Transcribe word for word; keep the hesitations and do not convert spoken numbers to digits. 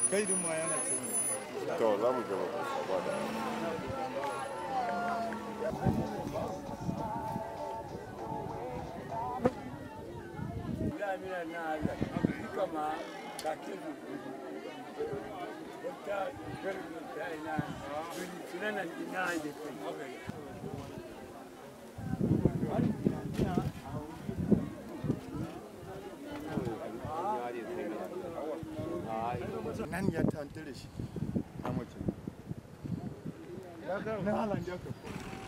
kai din ma yana ce to za mu gaba ba da ya mina na ala kama kakibu wata garbi ta ina sunanan ina da kai nan ya tantare shi a mace na halan da ka